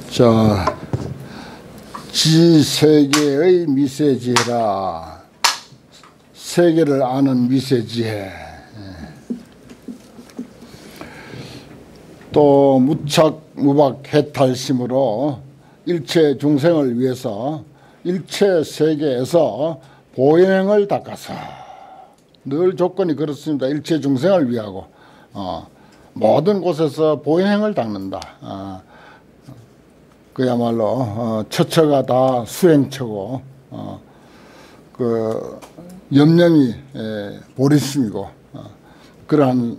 자, 지세계의 미세지혜라. 세계를 아는 미세지혜. 또 무착무박 해탈심으로 일체 중생을 위해서 일체 세계에서 보행을 닦아서, 늘 조건이 그렇습니다. 일체 중생을 위하고 모든 곳에서 보행을 닦는다. 그야말로 처처가 다 수행처고 그 염령이 보리심이고, 그러한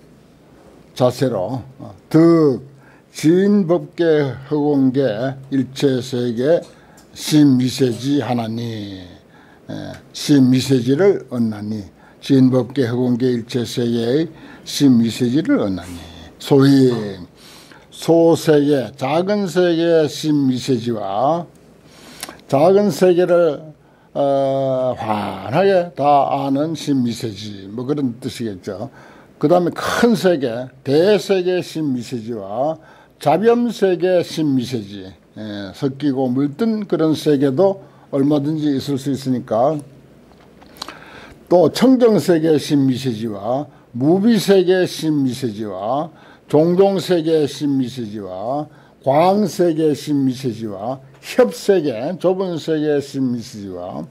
자세로 득 지인법계 허공계 일체세계 신미세지 하나니, 신미세지를 얻나니, 지인법계 허공계 일체세계의 신미세지를 얻나니, 소위 소세계, 작은 세계의 신미세지와 작은 세계를 환하게 다 아는 신미세지, 뭐 그런 뜻이겠죠. 그 다음에 큰 세계, 대세계 신미세지와 자변세계 신미세지, 섞이고 물든 그런 세계도 얼마든지 있을 수 있으니까, 또 청정세계 신미세지와 무비세계 신미세지와 종종세계 신미세지와 광세계 신미세지와 협세계 좁은 세계 신미세지와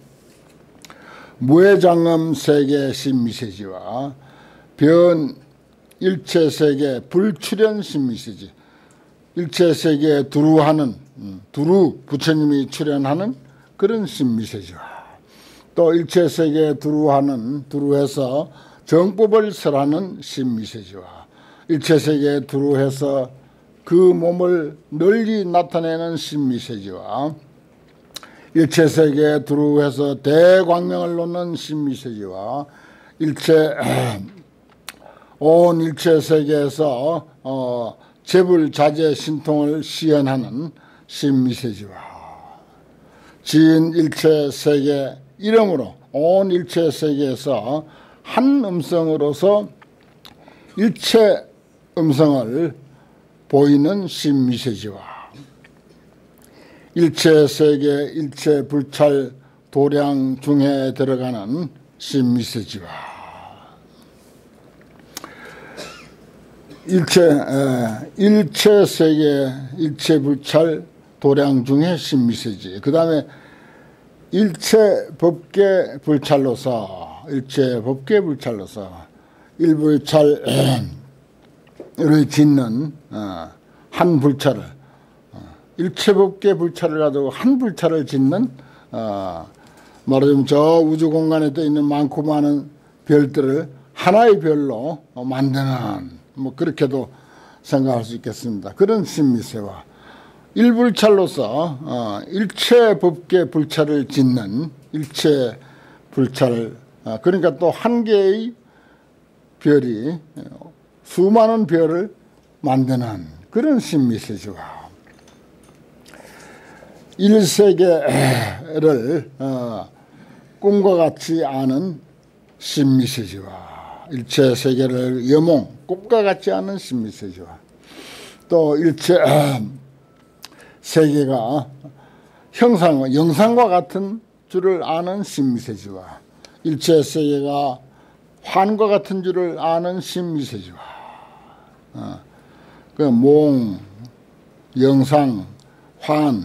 무해장엄세계 신미세지와 변 일체세계 불출현 신미세지, 일체세계에 두루하는, 두루 부처님이 출현하는 그런 신미세지와, 또 일체세계에 두루하는, 두루해서 정법을 설하는 신미세지와, 일체세계에 두루해서 그 몸을 널리 나타내는 신미세지와, 일체세계에 두루해서 대광명을 놓는 신미세지와, 온 일체세계에서 재불자재 신통을 시연하는 신미세지와, 지인 일체세계 이름으로 온 일체세계에서 한 음성으로서 일체 음성을 보이는 신미세지와, 일체세계 일체불찰 도량 중에 들어가는 신미세지와, 일체세계 일체불찰 도량 중에 신미세지, 그 다음에 일체법계 불찰로서, 일체법계 불찰로서 일불찰을 짓는 한 불찰을, 일체법계 불찰을 가지고 한 불찰을 짓는, 말하자면 저 우주공간에 떠 있는 많고 많은 별들을 하나의 별로 만드는, 뭐 그렇게도 생각할 수 있겠습니다. 그런 신미세와 일불찰로서 일체법계 불찰을 짓는 일체불찰을, 그러니까 또 한 개의 별이 수많은 별을 만드는 그런 신미세지와, 일세계를 꿈과 같이 아는 신미세지와, 일체세계를 여몽 꿈과 같지 않은 신미세지와, 또 일체세계가 영상과 같은 줄을 아는 신미세지와, 일체세계가 환과 같은 줄을 아는 신미세지와, 그 몽, 영상, 환,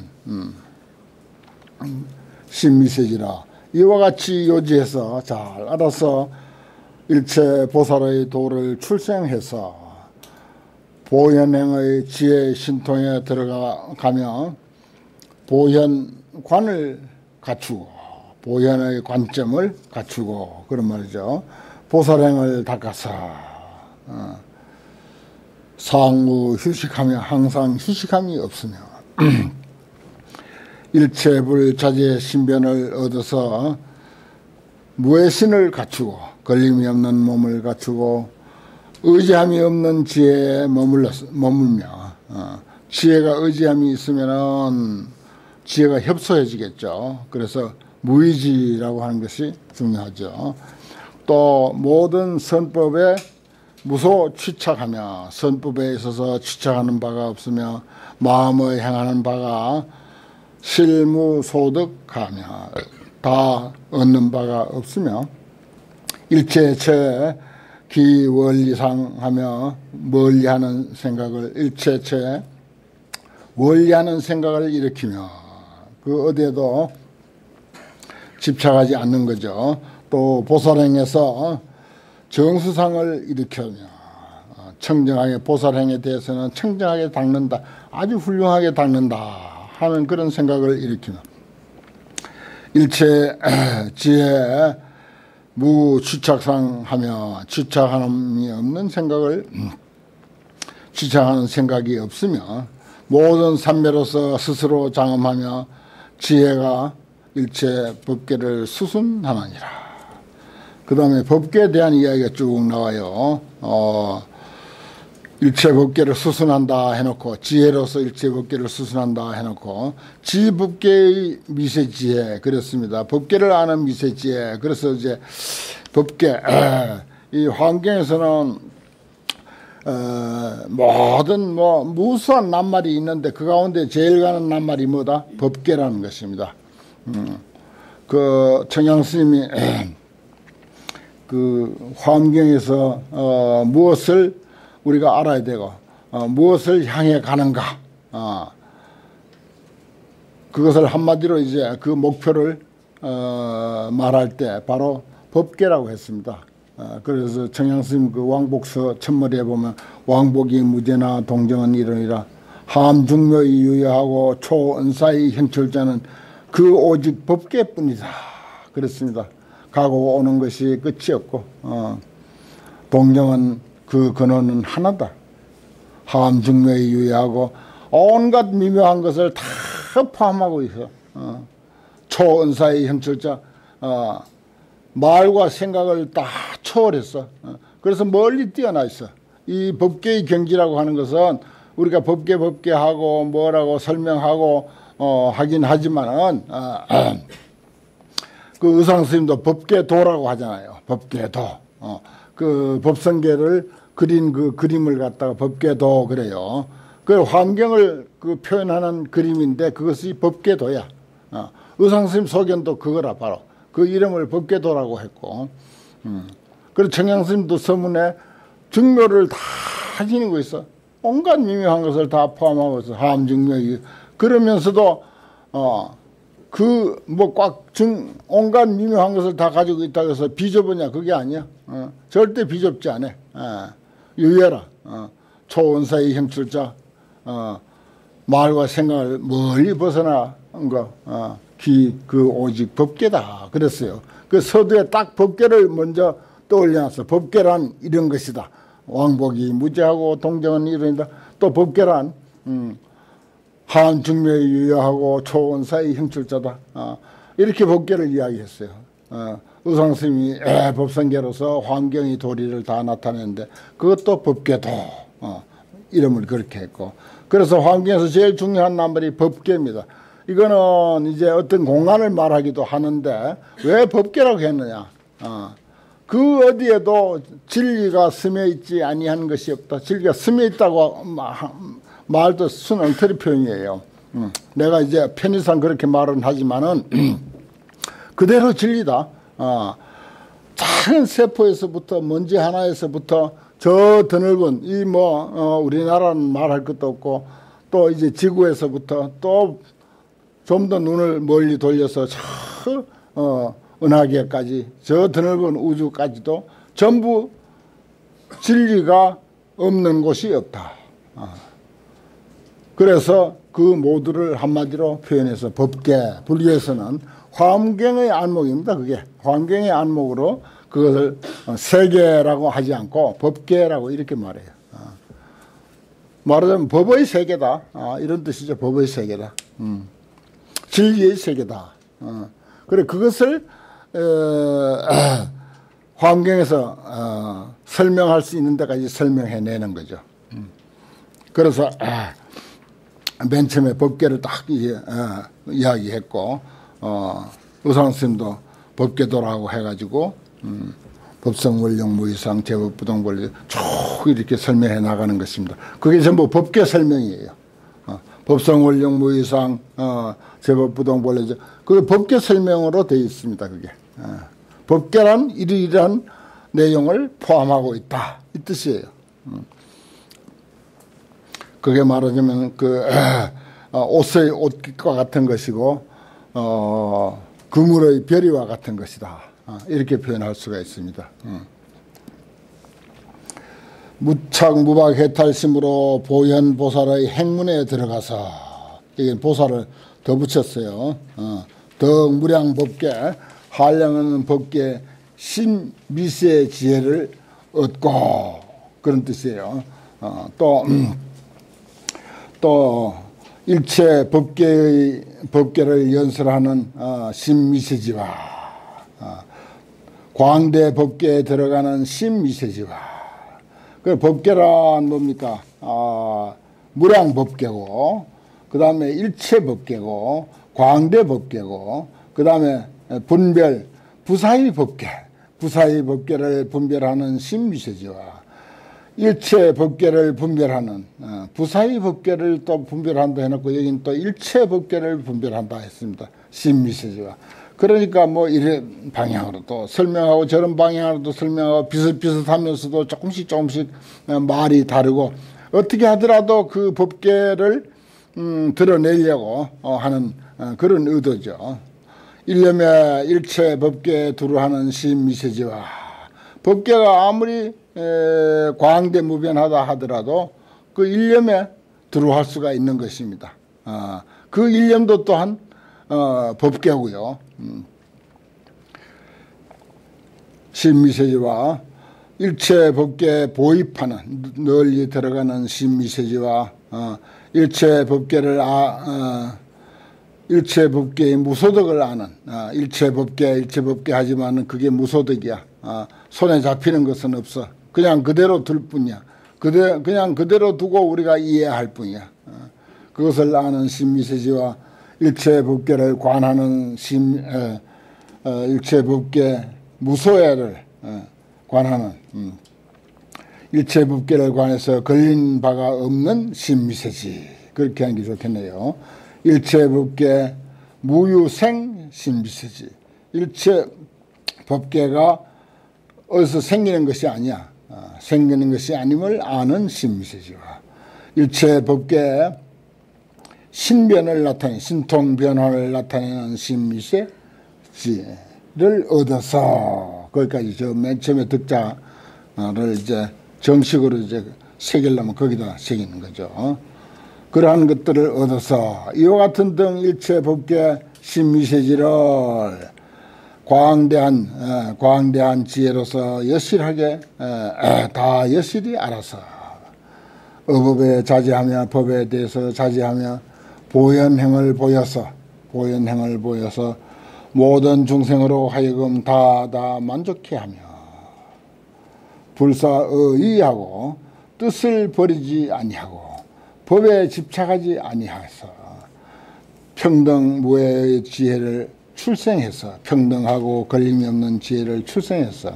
신미세지라 이와 같이 요지해서 잘 알아서 일체 보살의 도를 출생해서 보현행의 지혜 신통에 들어가며 보현관을 갖추고, 보현의 관점을 갖추고, 그런 말이죠. 보살행을 닦아서 상우 휴식하며 항상 휴식함이 없으며 일체불자재 신변을 얻어서 무해신을 갖추고, 걸림이 없는 몸을 갖추고, 의지함이 없는 지혜에 머물며, 지혜가 의지함이 있으면은 지혜가 협소해지겠죠. 그래서 무의지라고 하는 것이 중요하죠. 또 모든 선법에 무소 취착하며 선법에 있어서 취착하는 바가 없으며 마음의 행하는 바가 실무소득하며 다 얻는 바가 없으며 일체처에 기원리상하며 멀리하는 생각을 일체처에 멀리하는 생각을 일으키며 그 어디에도 집착하지 않는 거죠. 또 보살행에서 정수상을 일으키며 청정하게 보살행에 대해서는 청정하게 닦는다, 아주 훌륭하게 닦는다 하는 그런 생각을 일으키며 일체 지혜에 무취착상하며 취착함이 없는 생각을 취착하는 생각이 없으며 모든 삼매로서 스스로 장엄하며 지혜가 일체 법계를 수순하느니라. 그 다음에 법계에 대한 이야기가 쭉 나와요. 일체 법계를 수순한다 해놓고 지혜로서 일체 법계를 수순한다 해놓고 지법계의 미세지혜 그랬습니다. 법계를 아는 미세지혜. 그래서 이제 법계 이 환경에서는 모든 무수한 낱말이 있는데 그 가운데 제일 가는 낱말이 뭐다? 법계라는 것입니다. 그 청양 스님이 그 환경에서 무엇을 우리가 알아야 되고 무엇을 향해 가는가 그것을 한마디로 이제 그 목표를 말할 때 바로 법계라고 했습니다. 그래서 청양스님 그 왕복서 첫머리에 보면 왕복이 무죄나 동정은 이러니라 함중묘히 유효하고 초은사의 현철자는 그 오직 법계뿐이다 그랬습니다. 가고 오는 것이 끝이 없고 동정은 그 근원은 하나다. 함중묘에 유의하고 온갖 미묘한 것을 다 포함하고 있어. 초은사의 현철자 말과 생각을 다 초월했어. 그래서 멀리 뛰어나 있어. 이 법계의 경지라고 하는 것은 우리가 법계하고 뭐라고 설명하고 하긴 하지만은 그 의상스님도 법계도라고 하잖아요. 법계도. 그 법성계를 그린 그 그림을 갖다가 법계도 그래요. 그 환경을 그 표현하는 그림인데 그것이 법계도야. 의상스님 소견도 그거라 바로. 그 이름을 법계도라고 했고. 그리고 청양스님도 서문에 증묘를 다 지니고 있어. 온갖 미묘한 것을 다 포함하고 있어. 함증묘. 그러면서도 그 뭐 꽉 온갖 미묘한 것을 다 가지고 있다고 해서 비좁으냐 그게 아니야. 절대 비좁지 않아. 유예라. 초원사의 형출자 말과 생각을 멀리 벗어난 거. 그 오직 법계다 그랬어요. 그 서두에 딱 법계를 먼저 떠올려놨어. 법계란 이런 것이다. 왕복이 무죄하고 동정은 이런이다. 또 법계란 한중묘에 유효하고 초원사의 형출자다. 이렇게 법계를 이야기했어요. 의상스님이 법성계로서 환경의 도리를 다 나타내는데 그것도 법계도 이름을 그렇게 했고 그래서 환경에서 제일 중요한 낱말이 법계입니다. 이거는 이제 어떤 공간을 말하기도 하는데 왜 법계라고 했느냐. 그 어디에도 진리가 스며 있지 아니한 것이 없다. 진리가 스며 있다고 말도 순 엉터리 표현이에요. 내가 이제 편의상 그렇게 말은 하지만은 그대로 진리다. 작은 세포에서부터 먼지 하나에서부터 저 드넓은 이 우리나라는 말할 것도 없고 또 이제 지구에서부터 또 좀 더 눈을 멀리 돌려서 저 은하계까지 저 드넓은 우주까지도 전부 진리가 없는 곳이 없다. 그래서 그 모두를 한마디로 표현해서 법계, 불교에서는 환경의 안목입니다. 그게 환경의 안목으로 그것을 세계라고 하지 않고 법계라고 이렇게 말해요. 말하자면 법의 세계다. 이런 뜻이죠. 법의 세계다. 진리의 세계다. 그래 그것을 환경에서 설명할 수 있는 데까지 설명해내는 거죠. 그래서 맨 처음에 법계를 딱 이제 이야기했고 의상스님도 법계도라고 해가지고 법성원령무이상 제법부동본래 쭉 이렇게 설명해 나가는 것입니다. 그게 전부 법계 설명이에요. 법성원령무이상 제법부동본래 그 법계 설명으로 되어 있습니다. 그게 법계란 이러이러한 내용을 포함하고 있다 이 뜻이에요. 그게 말하자면 그 옷의 옷깃과 같은 것이고 그물의 별이와 같은 것이다. 이렇게 표현할 수가 있습니다. 무착무박해탈심으로 보현보살의 행문에 들어가서 이게 보살을 더 붙였어요. 덕무량법계 한량은 법계 신미세 지혜를 얻고 그런 뜻이에요. 또 일체 법계를 연설하는 신미세지와 광대 법계에 들어가는 신미세지와 그 법계란 뭡니까? 무량법계고 그 다음에 일체법계고 광대법계고 그 다음에 분별 부사위법계 부사위법계를 분별하는 신미세지와 일체법계를 분별하는 부사위법계를 또 분별한다 해놓고 여기는 또 일체법계를 분별한다 했습니다. 신미세지와 그러니까 뭐 이런 방향으로 또 설명하고 저런 방향으로도 설명하고 비슷비슷하면서도 조금씩 말이 다르고 어떻게 하더라도 그 법계를 드러내려고 하는 그런 의도죠. 일념에 일체 법계에 두루하는 신미세지와 법계가 아무리 광대무변하다 하더라도 그 일념에 두루할 수가 있는 것입니다. 그 일념도 또한 법계고요. 신미세지와 일체 법계에 보입하는 널리 들어가는 신미세지와 일체 법계를 일체 법계의 무소득을 아는 일체 법계 하지만은 그게 무소득이야. 손에 잡히는 것은 없어. 그냥 그대로 둘 뿐이야. 그냥 그대로 두고 우리가 이해할 뿐이야. 그것을 아는 신미세지와 일체 법계를 관하는 일체 법계 무소해를 관하는 일체 법계를 관해서 걸린 바가 없는 신미세지. 그렇게 하는 게 좋겠네요. 일체 법계 무유생 신미세지. 일체 법계가 어디서 생기는 것이 아니야. 생기는 것이 아님을 아는 신미세지와 일체 법계에 신변을 나타내는 신통변화를 나타내는 신미세지를 얻어서 거기까지 저 맨 처음에 득자를 이제 정식으로 이제 새기려면 거기다 새기는 거죠. 그러한 것들을 얻어서 이와 같은 등 일체 법계 신미세지를 광대한 지혜로서 여실하게 다 여실히 알아서 어법에 자제하며 법에 대해서 자제하며 보현행을 보여서 모든 중생으로 하여금 다 만족해 하며 불사의하고 뜻을 버리지 아니하고 법에 집착하지 아니하서 평등무해의 지혜를 출생해서 평등하고 걸림이 없는 지혜를 출생해서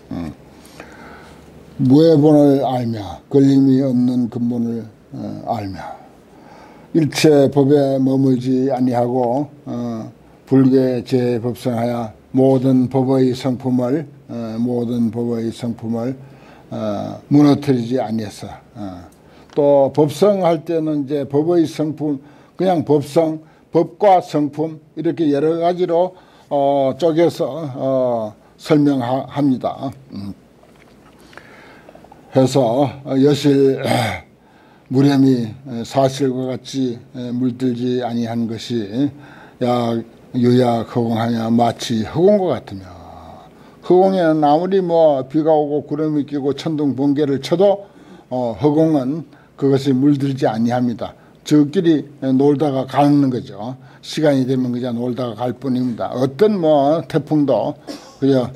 무해본을 알며 걸림이 없는 근본을 알며 일체 법에 머물지 아니하고 불계 재법성하여 모든 법의 성품을 무너뜨리지 아니해서 또 법성할 때는 이제 법의 성품 그냥 법과 성품 이렇게 여러 가지로 쪼개서 설명합니다. 해서 여실 무렴이 사실과 같이 물들지 아니한 것이 유약 허공하냐 마치 허공과 같으며 허공에는 아무리 뭐 비가 오고 구름이 끼고 천둥 번개를 쳐도 허공은 그것이 물들지 아니합니다. 저끼리 놀다가 가는 거죠. 시간이 되면 그냥 놀다가 갈 뿐입니다. 어떤 뭐 태풍도 그냥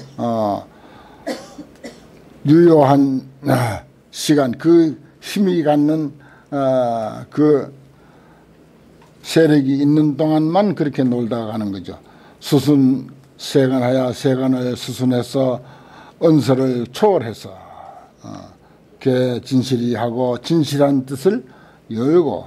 유효한 시간 그 힘이 갖는 그 세력이 있는 동안만 그렇게 놀다가 가는 거죠. 수순 세간하여 세간을 수순해서 언서를 초월해서 진실이 하고 진실한 뜻을 열고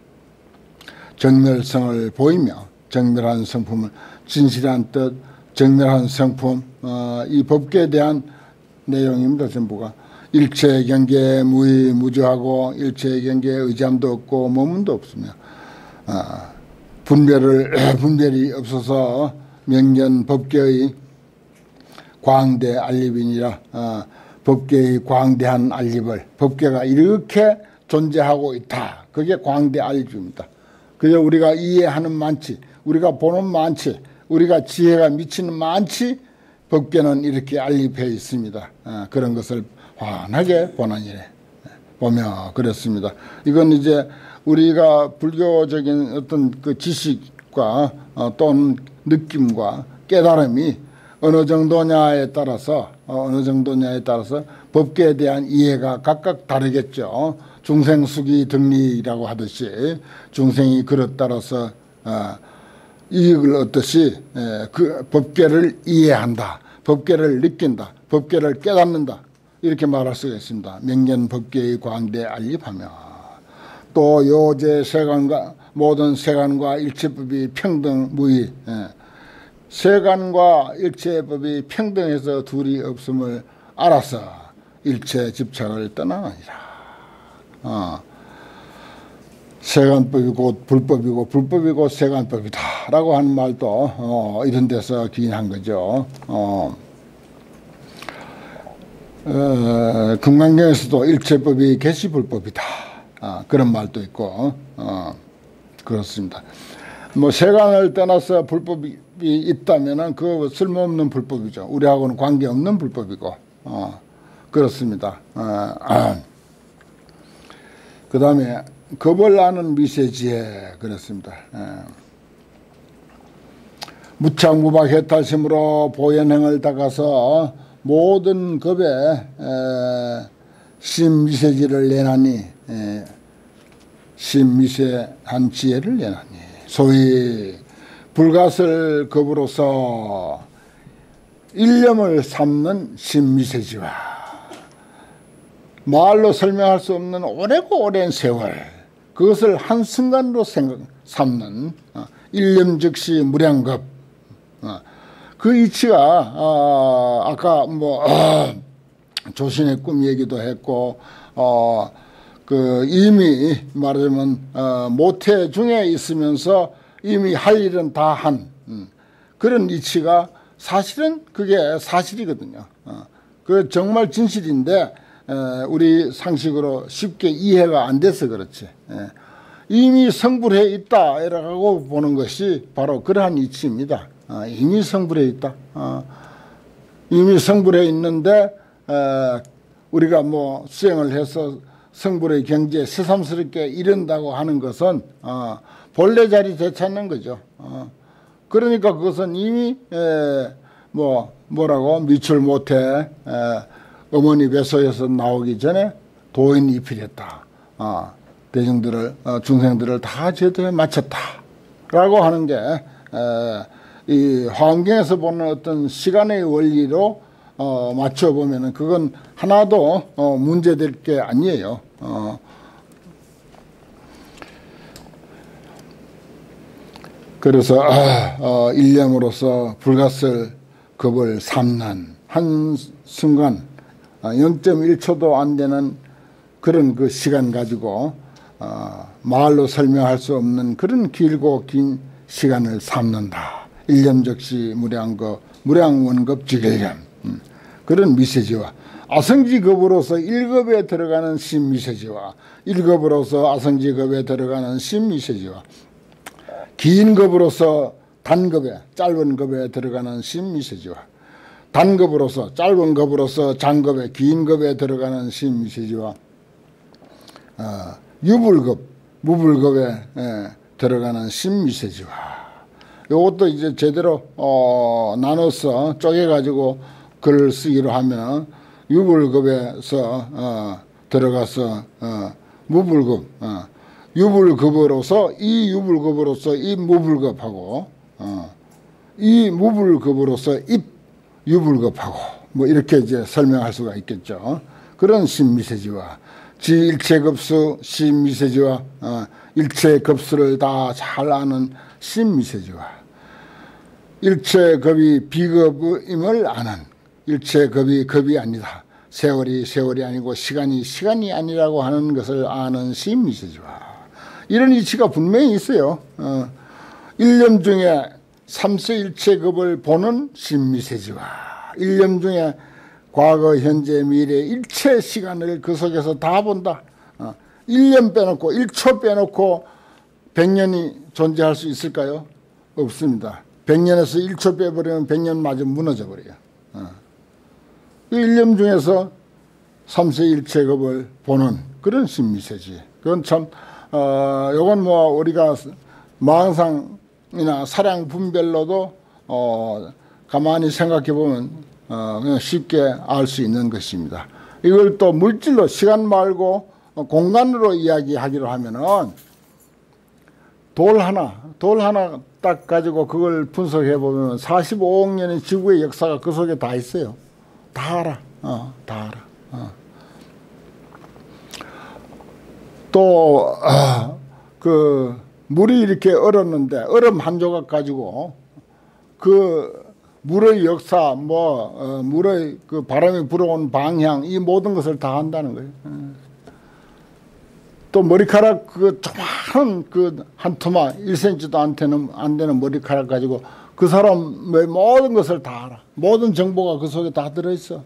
정멸성을 보이며 정멸한 성품을 진실한 뜻, 정멸한 성품, 이 법계에 대한 내용입니다. 전부가 일체 경계에 무의무주하고 일체 경계에 의지함도 없고 머문도 없으며 분별이 없어서 명견 법계의 광대 알립이니라. 법계의 광대한 알립을 법계가 이렇게 존재하고 있다. 그게 광대 알립입니다. 그래서 우리가 이해하는 많지, 우리가 보는 많지, 우리가 지혜가 미치는 많지 법계는 이렇게 알립해 있습니다. 그런 것을 환하게 보나니래 보며 그랬습니다. 이건 이제 우리가 불교적인 어떤 그 지식과 또는 느낌과 깨달음이 어느 정도냐에 따라서 법계에 대한 이해가 각각 다르겠죠. 중생수기 등리라고 하듯이 중생이 그릇 따라서 이익을 얻듯이 그 법계를 이해한다, 법계를 느낀다, 법계를 깨닫는다 이렇게 말할 수가 있습니다. 명견 법계의 광대 알립하며 또 요제 세간과 모든 세간과 일체법이 평등 무의 세간과 일체법이 평등해서 둘이 없음을 알아서 일체 집착을 떠나느니라. 세간법이 곧 불법이고 불법이 곧 세간법이다 라고 하는 말도 이런 데서 기인한 거죠. 금강경에서도 일체법이 개시불법이다 그런 말도 있고 그렇습니다. 뭐 세간을 떠나서 불법이 있다면은 그 쓸모없는 불법이죠. 우리하고는 관계없는 불법이고 그렇습니다. 그 다음에 겁을 아는 미세지혜 그렇습니다. 무착무박 해탈심으로 보현행을 닦아서 모든 겁에 심미세지를 내나니 심미세한 지혜를 내나니 소위 불가설 겁으로서 일념을 삼는 심미세지와 말로 설명할 수 없는 오래고 오랜 세월 그것을 한순간으로 삼는 일념즉시 무량겁 그 이치가 아까 뭐 조신의 꿈 얘기도 했고 그 이미 말하자면 모태 중에 있으면서 이미 할 일은 다 한 그런 이치가 사실은 그게 사실이거든요. 그 정말 진실인데 우리 상식으로 쉽게 이해가 안 돼서 그렇지. 이미 성불해 있다라고 보는 것이 바로 그러한 이치입니다. 이미 성불해 있다. 이미 성불해 있는데 우리가 뭐 수행을 해서 성불의 경지에 새삼스럽게 이른다고 하는 것은 본래 자리 되찾는 거죠. 그러니까 그것은 이미 뭐라고 미출 못해 어머니 뱃속에서 나오기 전에 도인 입힐했다. 대중들을 중생들을 다 제도에 마쳤다라고 하는 게 이 화엄경에서 보는 어떤 시간의 원리로 맞춰 보면은 그건 하나도 문제될 게 아니에요. 그래서 일념으로서 불가설 겁을 삼는 한 순간 0.1초도 안 되는 그런 그 시간 가지고 말로 설명할 수 없는 그런 길고 긴 시간을 삼는다. 일념즉시 무량원급 지결념 그런 미세지와 아성지급으로서 1급에 들어가는 심미세지와 1급으로서 아성지급에 들어가는 심미세지와 긴 급으로서 단급에 짧은 급에 들어가는 심미세지와 단급으로서 짧은 급으로서 장급에 긴 급에 들어가는 심미세지와 유불급 무불급에 들어가는 심미세지와 이것도 이제 제대로 나눠서 쪼개가지고 글을 쓰기로 하면 유불급에서 들어가서 무불급 유불급으로서 이 유불급으로서 이 무불급하고 이 무불급으로서 입 유불급하고 뭐 이렇게 이제 설명할 수가 있겠죠. 그런 신미세지와 지일체급수 신미세지와 일체급수를 다 잘 아는 신미세지와 일체급이 비급임을 아는 일체급이 급이 아니다. 세월이 세월이 아니고 시간이 시간이 아니라고 하는 것을 아는 신미세지와 이런 이치가 분명히 있어요. 일념 중에 삼세일체급을 보는 신미세지와 일념 중에 과거, 현재, 미래 일체 시간을 그 속에서 다 본다. 1년 빼놓고 1초 빼놓고 100년이 존재할 수 있을까요? 없습니다. 100년에서 1초 빼버리면 100년 마저 무너져 버려요. 그 일념 중에서 삼세일체급을 보는 그런 신미세지. 그건 참 요건 뭐 우리가 망상이나 사량 분별로도 가만히 생각해 보면 그냥 쉽게 알 수 있는 것입니다. 이걸 또 물질로 시간 말고 공간으로 이야기하기로 하면은 돌 하나 딱 가지고 그걸 분석해 보면 45억 년의 지구의 역사가 그 속에 다 있어요. 다 알아. 다 알아. 또 그 물이 이렇게 얼었는데 얼음 한 조각 가지고 그 물의 역사, 물의 그 바람이 불어온 방향, 이 모든 것을 다 한다는 거예요. 또 머리카락 그 조그마한 그 한 토마 1cm도 안 되는 머리카락 가지고 그 사람의 모든 것을 다 알아. 모든 정보가 그 속에 다 들어있어.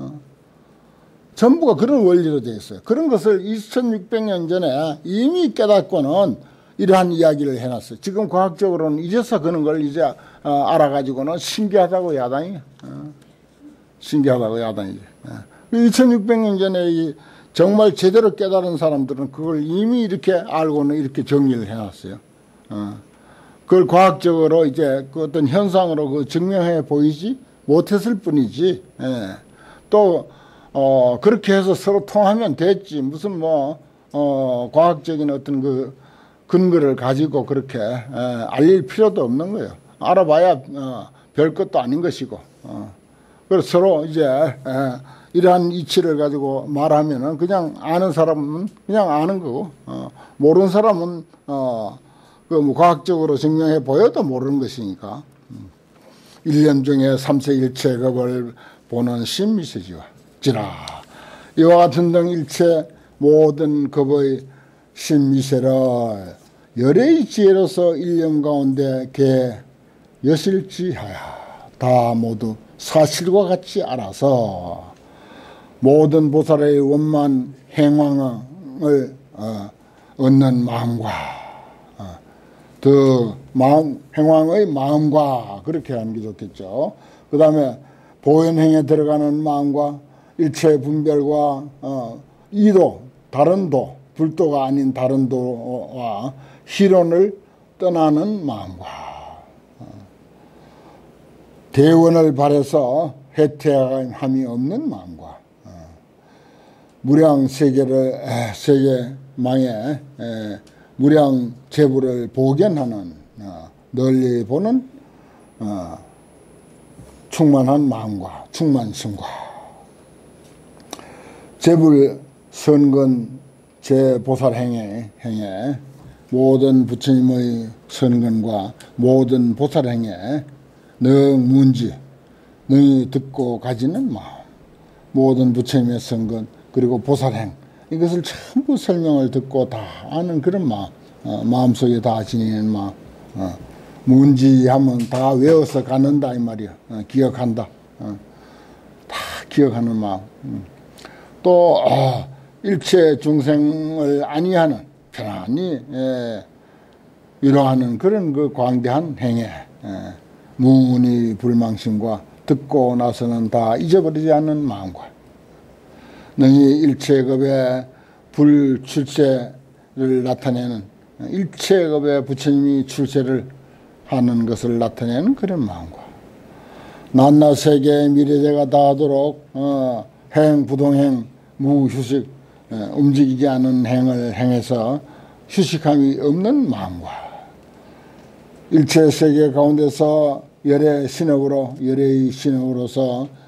전부가 그런 원리로 되어 있어요. 그런 것을 2600년 전에 이미 깨닫고는 이러한 이야기를 해놨어요. 지금 과학적으로는 이제서 그런 걸 이제 알아가지고는 신기하다고 야단이에요. 신기하다고 야단이죠. 2600년 전에 정말 제대로 깨달은 사람들은 그걸 이미 이렇게 알고는 이렇게 정리를 해놨어요. 그걸 과학적으로 이제 그 어떤 현상으로 그 증명해 보이지 못했을 뿐이지. 또 그렇게 해서 서로 통하면 됐지. 무슨 과학적인 어떤 그 근거를 가지고 그렇게 알릴 필요도 없는 거예요. 알아봐야 별 것도 아닌 것이고. 그래서 서로 이제 이러한 이치를 가지고 말하면은 그냥 아는 사람은 그냥 아는 거고, 모르는 사람은 그 뭐 과학적으로 증명해 보여도 모르는 것이니까. 일념 중에 삼세일체급을 보는 신미세지와 지라 이와 같은 등 일체 모든 급의 신미세를 열의 지혜로서 일념 가운데 개 여실지하여 다 모두 사실과 같이 알아서 모든 보살의 원만 행황을 얻는 마음과 그 행황의 마음과 그렇게 하는 게 좋겠죠. 그 다음에 보현행에 들어가는 마음과 일체 분별과 이도 다른 도 불도가 아닌 다른 도와 희론을 떠나는 마음과 대원을 바라서 해태함이 없는 마음과 무량 세계망에 무량 재부를 복연하는 널리 보는 충만한 마음과 충만심과 재불 선근 제보살 행에 모든 부처님의 선근과 모든 보살 행에 능 문지 능히 듣고 가지는 마음 모든 부처님의 선근 그리고 보살행 이것을 전부 설명을 듣고 다 아는 그런 마음 마음속에 다 지니는 마음 문지하면 다 외워서 갖는다 이 말이야. 기억한다. 다 기억하는 마음. 또 일체 중생을 안위하는 편안히 위로하는 그런 그 광대한 행에 무문의 불망심과 듣고 나서는 다 잊어버리지 않는 마음과 능히 일체급의 불출세를 나타내는 일체급의 부처님이 출세를 하는 것을 나타내는 그런 마음과 낱낱 세계 미래제가 다하도록 행, 부동행, 무휴식 움직이지 않은 행을 행해서 휴식함이 없는 마음과 일체 세계 가운데서 열의 신업으로서